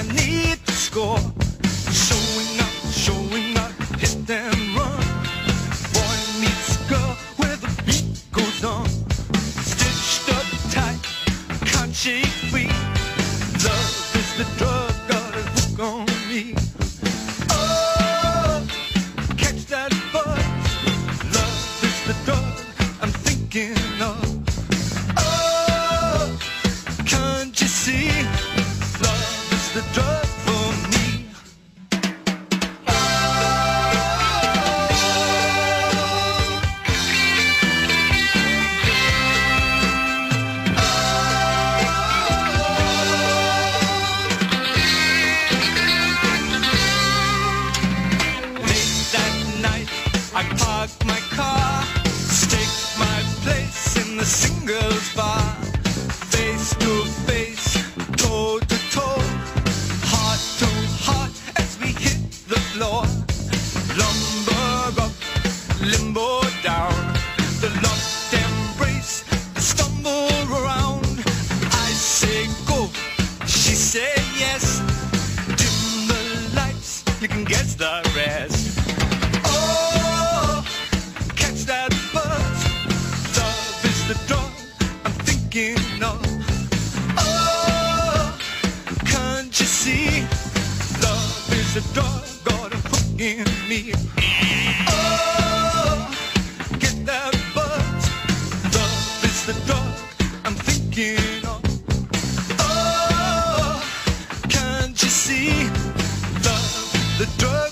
I need to score. Showing up, hit and run. Boy meets girl where the beat goes on. Stitched up tight, can't shake free. Love is the drug, got a hook on me. Oh, catch that buzz. Love is the drug I'm thinking of. Oh, can't you see? Love is the drug for me. I parked my car, staked my place in the singles bar. Face to face, toe to toe, heart to heart as we hit the floor. Lumber up, limbo down, the locked embrace, the stumble around. I say go, she say yes. Dim the lights, you can guess the rest. That buzz, love is the drug I'm thinking of. Oh, can't you see? Love is the drug, got a hook in me. Oh, get that buzz, love is the drug I'm thinking of. Oh, can't you see? Love is the drug.